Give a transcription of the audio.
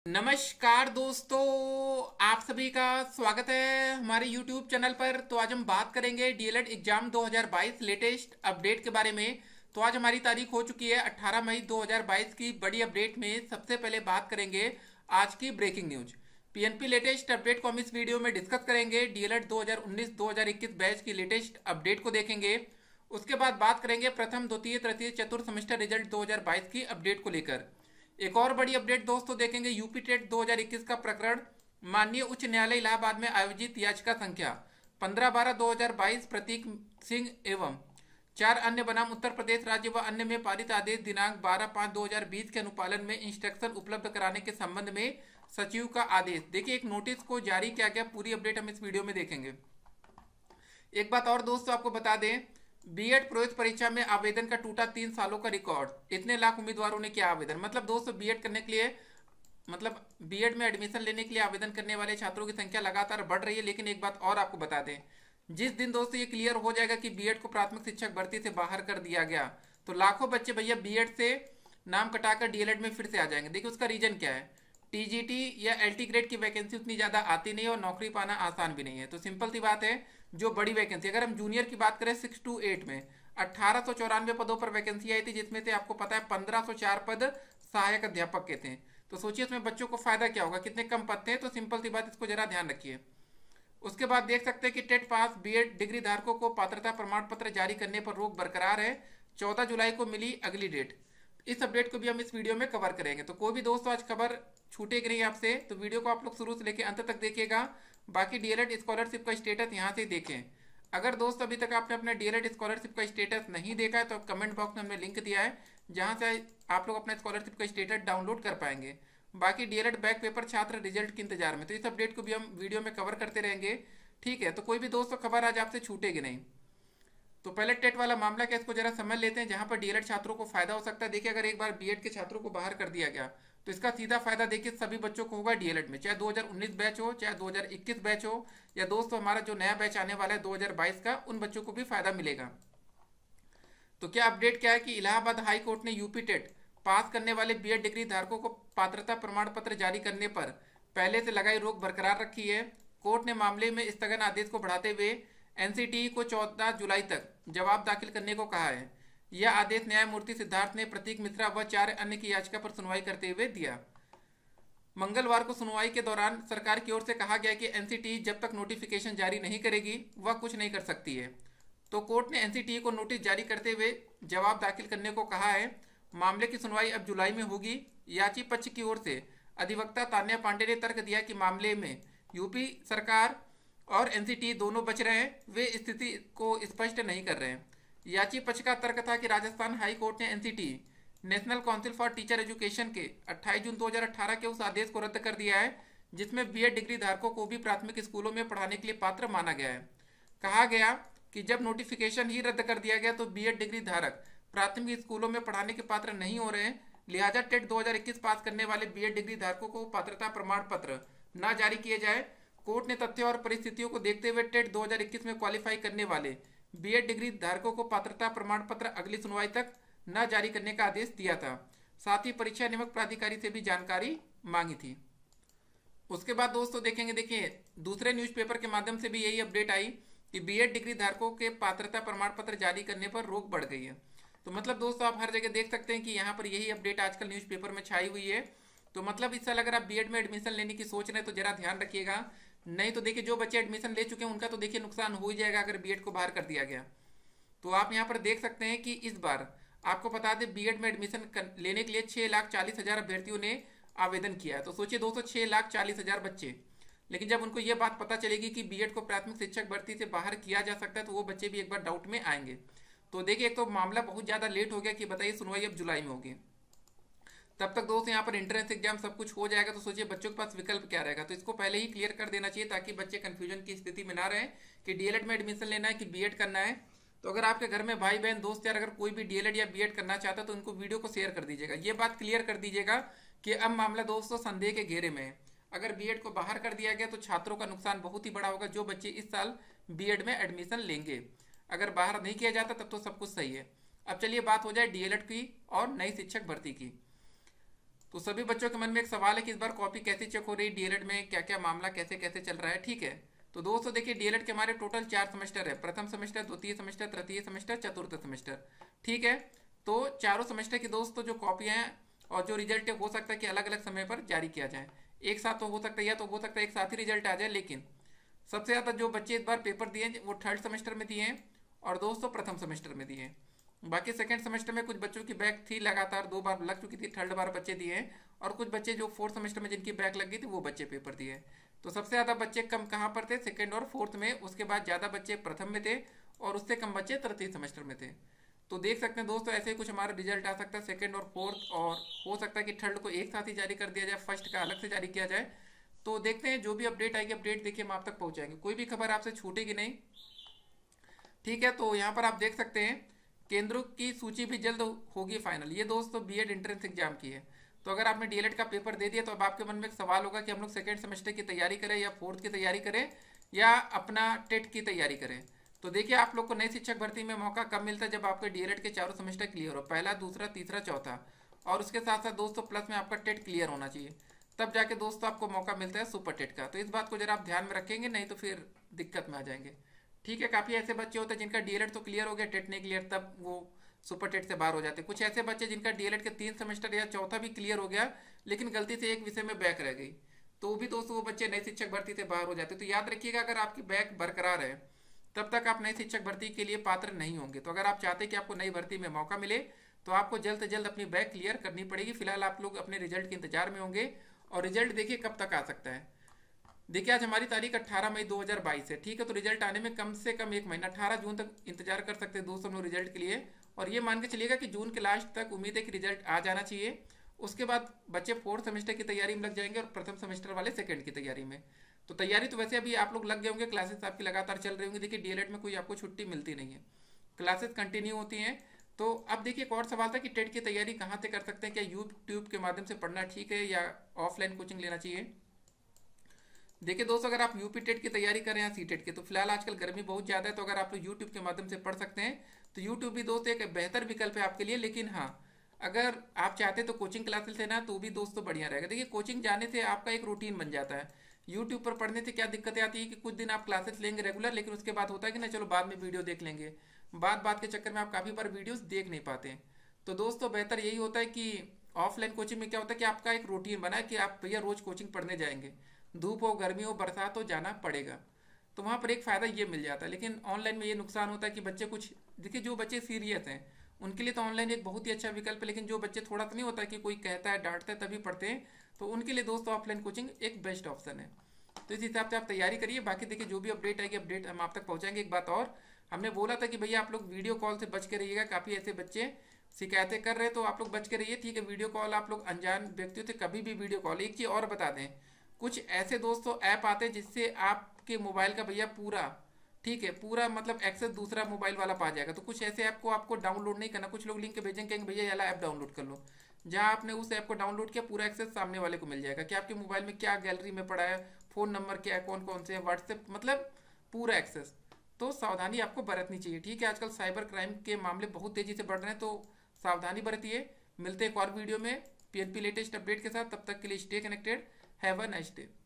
नमस्कार दोस्तों, आप सभी का स्वागत है हमारे YouTube चैनल पर। तो आज हम बात करेंगे डीएलएड एग्जाम 2022 लेटेस्ट अपडेट के बारे में। तो आज हमारी तारीख हो चुकी है 18 मई 2022 की। बड़ी अपडेट में सबसे पहले बात करेंगे आज की breaking news. PNP latest update को हम इस वीडियो में डिस्कस करेंगे। डीएलएड 2019-2021 बैच की लेटेस्ट अपडेट को देखेंगे। उसके बाद बात करेंगे प्रथम द्वितीय तृतीय चतुर्थ सेमेस्टर रिजल्ट 2022 की अपडेट को लेकर। एक और बड़ी अपडेट दोस्तों देखेंगे, यूपी टेट 2021 का प्रकरण माननीय उच्च न्यायालय इलाहाबाद में आयोजित याचिका संख्या 15/12/2022 प्रतीक सिंह एवं 4 अन्य बनाम उत्तर प्रदेश राज्य व अन्य में पारित आदेश दिनांक 12/5/2020 के अनुपालन में इंस्ट्रक्शन उपलब्ध कराने के संबंध में सचिव का आदेश। देखिए, एक नोटिस को जारी किया गया। पूरी अपडेट हम इस वीडियो में देखेंगे। एक बात और दोस्तों आपको बता दें, बीएड प्रवेश परीक्षा में आवेदन का टूटा 3 सालों का रिकॉर्ड। इतने लाख उम्मीदवारों ने किया आवेदन। मतलब दोस्तों बीएड करने के लिए बीएड में एडमिशन लेने के लिए आवेदन करने वाले छात्रों की संख्या लगातार बढ़ रही है। लेकिन एक बात और आपको बता दें, जिस दिन दोस्तों ये क्लियर हो जाएगा कि बीएड को प्राथमिक शिक्षक भर्ती से बाहर कर दिया गया, तो लाखों बच्चे भैया बीएड से नाम कटाकर डीएलएड में फिर से आ जाएंगे। देखिए उसका रीजन क्या है। टीजीटी या एलटी ग्रेड की वैकेंसी उतनी ज़्यादा आती नहीं है और नौकरी पाना आसान भी नहीं है। तो सिंपल सी बात है, जो बड़ी वैकेंसी, अगर हम जूनियर की बात करें 6 to 8 में 1894 पदों पर वैकेंसी आई थी, जिसमें से आपको पता है 1504 पद सहायक अध्यापक के थे। तो सोचिए उसमें बच्चों को फायदा क्या होगा, कितने कम पद थे। तो सिंपल सी बात, इसको जरा ध्यान रखिए। उसके बाद देख सकते हैं कि टेट पास बीएड डिग्री धारकों को पात्रता प्रमाण पत्र जारी करने पर रोक बरकरार है। 14 जुलाई को मिली अगली डेट। इस अपडेट को भी हम इस वीडियो में कवर करेंगे। तो कोई भी दोस्तों आज खबर छूटेगी नहीं आपसे, तो वीडियो को आप लोग शुरू से लेकर अंत तक देखिएगा। बाकी डीएलएड स्कॉलरशिप का स्टेटस यहाँ से देखें। अगर दोस्त अभी तक आपने अपने डीएलएड स्कॉलरशिप का स्टेटस नहीं देखा है, तो कमेंट बॉक्स में हमने लिंक दिया है, जहाँ से आप लोग अपना स्कॉलरशिप का स्टेटस डाउनलोड कर पाएंगे। बाकी डीएलएड बैक पेपर छात्र रिजल्ट के इंतजार में, तो इस अपडेट को भी हम वीडियो में कवर करते रहेंगे। ठीक है, तो कोई भी दोस्तों खबर आज आपसे छूटेगी नहीं। तो पहले टेट वाला मामला क्या, इसको जरा समझ लेते हैं, जहां पर डीएलएड छात्रों को फायदा हो सकता है। देखिए, अगर एक बार बीएड के छात्रों को बाहर कर दिया गया, तो इसका सीधा फायदा देखिए सभी बच्चों को होगा डीएलएड में, चाहे 2019 बैच हो, चाहे 2021 बैच हो, या दोस्तों हमारा जो नया बैच आने वाला है 2022 का, उन बच्चों को भी फायदा मिलेगा। तो क्या अपडेट क्या है कि इलाहाबाद हाई कोर्ट ने यूपी टेट पास करने वाले बीएड डिग्री धारकों को पात्रता प्रमाण पत्र जारी करने पर पहले से लगाई रोक बरकरार रखी है। कोर्ट ने मामले में स्थगन आदेश को बढ़ाते हुए एनसीटीई को 14 जुलाई तक जवाब दाखिल करने को कहा है। यह आदेश न्यायमूर्ति सिद्धार्थ ने प्रतीक मिश्रा व 4 अन्य की याचिका पर सुनवाई करते हुए दिया। मंगलवार को सुनवाई के दौरान सरकार की ओर से कहा गया कि एनसीटीई जब तक नोटिफिकेशन जारी नहीं करेगी वह कुछ नहीं कर सकती है। तो कोर्ट ने एनसीटीई को नोटिस जारी करते हुए जवाब दाखिल करने को कहा है। मामले की सुनवाई अब जुलाई में होगी। याची पक्ष की ओर से अधिवक्ता तान्या पांडे ने तर्क दिया कि मामले में यूपी सरकार और एनसीटीई दोनों बच रहे हैं, वे स्थिति को स्पष्ट नहीं कर रहे हैं। याची पक्ष का तर्क था कि राजस्थान हाई कोर्ट ने NCTE national council for teacher education के 28 जून 2018 के उस आदेश को रद्द कर दिया है, जिसमें बीएड डिग्री धारकों को भी प्राथमिक स्कूलों में पढ़ाने के लिए पात्र माना गया है। कहा गया कि जब नोटिफिकेशन ही रद्द कर दिया गया, तो बीएड डिग्री धारक प्राथमिक स्कूलों में पढ़ाने के पात्र नहीं हो रहे हैं। लिहाजा टेट 2021 पास करने वाले बीएड डिग्री धारकों को पात्रता प्रमाण पत्र न जारी किए जाए। कोर्ट ने तथ्यों और परिस्थितियों को देखते हुए टेट 2021 में क्वालिफाई करने वाले बीएड डिग्री धारकों को पात्रता प्रमाण पत्र अगली सुनवाई तक न जारी करने का आदेश दिया था। साथ ही परीक्षा नियामक प्राधिकारी से भी जानकारी मांगी थी। उसके बाद दोस्तों देखेंगे, देखिए दूसरे न्यूज़पेपर के माध्यम से भी यही अपडेट आई कि बीएड डिग्री धारकों के पात्रता प्रमाण पत्र जारी करने पर रोक बढ़ गई है। तो मतलब दोस्तों आप हर जगह देख सकते हैं कि यहाँ पर यही अपडेट आजकल न्यूज़पेपर में छाई हुई है। तो मतलब इस साल अगर आप बीएड में एडमिशन लेने की सोच रहे हैं तो जरा ध्यान रखिएगा। नहीं तो देखिए, जो बच्चे एडमिशन ले चुके हैं उनका तो देखिए नुकसान हो ही जाएगा अगर बीएड को बाहर कर दिया गया। तो आप यहाँ पर देख सकते हैं कि इस बार आपको बता दें, बीएड में एडमिशन लेने के लिए 6,40,000 अभ्यर्थियों ने आवेदन किया है। तो सोचिए दोस्तों, 6,40,000 बच्चे। लेकिन जब उनको ये बात पता चलेगी कि बीएड को प्राथमिक शिक्षक भर्ती से बाहर किया जा सकता है, तो वो बच्चे भी एक बार डाउट में आएंगे। तो देखिए, एक तो मामला बहुत ज़्यादा लेट हो गया कि बताइए सुनवाई अब जुलाई में होगी। तब तक दोस्तों यहाँ पर एंट्रेंस एग्जाम सब कुछ हो जाएगा। तो सोचिए बच्चों के पास विकल्प क्या रहेगा। तो इसको पहले ही क्लियर कर देना चाहिए, ताकि बच्चे कंफ्यूजन की स्थिति में ना रहे कि डीएलएड में एडमिशन लेना है कि बीएड करना है। तो अगर आपके घर में भाई बहन दोस्त यार अगर कोई भी डीएलएड या बीएड करना चाहता है, तो उनको वीडियो को शेयर कर दीजिएगा। ये बात क्लियर कर दीजिएगा कि अब मामला दोस्तों संदेह के घेरे में है। अगर बीएड को बाहर कर दिया गया तो छात्रों का नुकसान बहुत ही बड़ा होगा, जो बच्चे इस साल बीएड में एडमिशन लेंगे। अगर बाहर नहीं किया जाता तब तो सब कुछ सही है। अब चलिए बात हो जाए डीएलएड की और नई शिक्षक भर्ती की। तो सभी बच्चों के मन में एक सवाल है कि इस बार कॉपी कैसे चेक हो रही है, डीएलएड में क्या क्या मामला कैसे कैसे चल रहा है। ठीक है, तो दोस्तों देखिए डीएलएड के हमारे टोटल 4 सेमेस्टर है, प्रथम सेमेस्टर, द्वितीय सेमेस्टर, तृतीय सेमेस्टर, चतुर्थ सेमेस्टर। ठीक है, तो चारों सेमेस्टर की दोस्तों जो कॉपियां हैं और जो रिजल्ट है हो सकता है कि अलग अलग समय पर जारी किया जाए। एक साथ तो हो सकता है, या तो हो सकता है एक साथ ही रिजल्ट आ जाए, लेकिन सबसे ज़्यादा जो बच्चे इस बार पेपर दिए हैं वो थर्ड सेमेस्टर में दिए हैं और दोस्तों प्रथम सेमेस्टर में दिए हैं। बाकी सेकंड सेमेस्टर में कुछ बच्चों की बैक थी, लगातार 2 बार लग चुकी थी, थर्ड बार बच्चे दिए हैं। और कुछ बच्चे जो फोर्थ सेमेस्टर में जिनकी बैक लग गई थी वो बच्चे पेपर दिए हैं। तो सबसे ज़्यादा बच्चे कम कहाँ पर थे, सेकंड और फोर्थ में। उसके बाद ज़्यादा बच्चे प्रथम में थे और उससे कम बच्चे तृतीय सेमेस्टर में थे। तो देख सकते हैं दोस्तों ऐसे ही कुछ हमारा रिजल्ट आ सकता है सेकंड और फोर्थ, और हो सकता है कि थर्ड को एक साथ ही जारी कर दिया जाए, फर्स्ट का अलग से जारी किया जाए। तो देखते हैं जो भी अपडेट आएगी, अपडेट देखिए हम आप तक पहुंचाएंगे, कोई भी खबर आपसे छूटेगी नहीं। ठीक है, तो यहाँ पर आप देख सकते हैं केंद्रों की सूची भी जल्द होगी फाइनल। ये दोस्तों बीएड एंट्रेंस एग्जाम की है। तो अगर आपने डीएलएड का पेपर दे दिया तो अब आपके मन में एक सवाल होगा कि हम लोग सेकेंड सेमेस्टर की तैयारी करें या फोर्थ की तैयारी करें या अपना टेट की तैयारी करें। तो देखिए आप लोग को नई शिक्षक भर्ती में मौका कब मिलता है, जब आपके डीएलएड के चारों सेमेस्टर क्लियर हो, पहला, दूसरा, तीसरा, चौथा, और उसके साथ साथ दोस्तों प्लस में आपका टेट क्लियर होना चाहिए। तब जाके दोस्तों आपको मौका मिलता है सुपर टेट का। तो इस बात को जरा आप ध्यान में रखेंगे, नहीं तो फिर दिक्कत में आ जाएंगे। ठीक है, काफ़ी ऐसे बच्चे होते हैं जिनका डीएलएड तो क्लियर हो गया, टेट नहीं क्लियर, तब वो सुपर टेट से बाहर हो जाते हैं। कुछ ऐसे बच्चे जिनका डीएलएड के 3 सेमेस्टर या चौथा भी क्लियर हो गया लेकिन गलती से एक विषय में बैक रह गई, तो भी दोस्तों वो बच्चे नई शिक्षक भर्ती से बाहर हो जाते। तो याद रखिएगा अगर आपकी बैक बरकरार है तब तक आप नई शिक्षक भर्ती के लिए पात्र नहीं होंगे। तो अगर आप चाहते हैं कि आपको नई भर्ती में मौका मिले तो आपको जल्द से जल्द अपनी बैक क्लियर करनी पड़ेगी। फिलहाल आप लोग अपने रिजल्ट के इंतजार में होंगे, और रिजल्ट देखिए कब तक आ सकता है। देखिए आज हमारी तारीख 18 मई 2022 है। ठीक है, तो रिजल्ट आने में कम से कम 1 महीना, 18 जून तक इंतजार कर सकते हैं दोस्तों लोग रिजल्ट के लिए। और ये मान के चलिएगा कि जून के लास्ट तक उम्मीद है कि रिजल्ट आ जाना चाहिए। उसके बाद बच्चे फोर्थ सेमेस्टर की तैयारी में लग जाएंगे और प्रथम सेमेस्टर वाले सेकंड की तैयारी में। तो तैयारी तो वैसे अभी आप लोग लग गए होंगे, क्लासेस आपकी लगातार चल रही होंगी। देखिए डीएलएड में कोई आपको छुट्टी मिलती नहीं है, क्लासेस कंटिन्यू होती हैं। तो अब देखिए एक और सवाल था कि टेट की तैयारी कहाँ से कर सकते हैं, क्या यूट्यूब के माध्यम से पढ़ना ठीक है या ऑफलाइन कोचिंग लेना चाहिए। देखिए दोस्तों अगर आप यूपी टेट की तैयारी करें या सी टेट की, तो फिलहाल आजकल गर्मी बहुत ज़्यादा है, तो अगर आप लोग यूट्यूब के माध्यम से पढ़ सकते हैं तो यूट्यूब भी दोस्तों एक बेहतर विकल्प है आपके लिए। लेकिन हाँ, अगर आप चाहते तो कोचिंग क्लासेस लेना तो भी दोस्तों बढ़िया रहेगा। देखिए कोचिंग जाने से आपका एक रूटीन बन जाता है। यूट्यूब पर पढ़ने से क्या दिक्कतें आती है कि कुछ दिन आप क्लासेस लेंगे रेगुलर, लेकिन उसके बाद होता है कि ना चलो बाद में वीडियो देख लेंगे, बात के चक्कर में आप काफ़ी बार वीडियोस देख नहीं पाते हैं। तो दोस्तों बेहतर यही होता है कि ऑफलाइन कोचिंग में क्या होता है कि आपका एक रूटीन बना है कि आप भैया रोज कोचिंग पढ़ने जाएंगे, धूप हो, गर्मी हो, बरसात हो, जाना पड़ेगा। तो वहाँ पर एक फ़ायदा ये मिल जाता है। लेकिन ऑनलाइन में ये नुकसान होता है कि बच्चे कुछ, देखिए जो बच्चे सीरियस हैं उनके लिए तो ऑनलाइन एक बहुत ही अच्छा विकल्प है, लेकिन जो बच्चे थोड़ा तो नहीं होता कि कोई कहता है डांटता है तभी पढ़ते हैं, तो उनके लिए दोस्तों ऑफलाइन कोचिंग एक बेस्ट ऑप्शन है। तो इस हिसाब से आप तैयारी करिए। बाकी देखिए जो भी अपडेट आएगी अपडेट हम आप तक पहुँचाएंगे। एक बात और, हमने बोला था कि भैया आप लोग वीडियो कॉल से बच के रहिएगा, काफ़ी ऐसे बच्चे शिकायतें कर रहे हैं, तो आप लोग बच के रहिए। ठीक है, वीडियो कॉल आप लोग अनजान व्यक्तियों से कभी भी वीडियो कॉल। एक चीज़ और बता दें, कुछ ऐसे दोस्तों ऐप आते हैं जिससे आपके मोबाइल का भैया पूरा, ठीक है, पूरा मतलब एक्सेस दूसरा मोबाइल वाला पा जाएगा। तो कुछ ऐसे ऐप को आपको डाउनलोड नहीं करना। कुछ लोग लिंक भेजेंगे कहेंगे भैया ये वाला ऐप डाउनलोड कर लो, जहाँ आपने उस ऐप को डाउनलोड किया पूरा एक्सेस सामने वाले को मिल जाएगा कि आपके मोबाइल में क्या गैलरी में पड़ा है, फ़ोन नंबर क्या है, कौन कौन से हैं, व्हाट्सएप, मतलब पूरा एक्सेस। तो सावधानी आपको बरतनी चाहिए। ठीक है, आजकल साइबर क्राइम के मामले बहुत तेज़ी से बढ़ रहे हैं, तो सावधानी बरतिए। मिलते हैं एक और वीडियो में पीएनपी लेटेस्ट अपडेट के साथ, तब तक के लिए stay connected, have a nice day.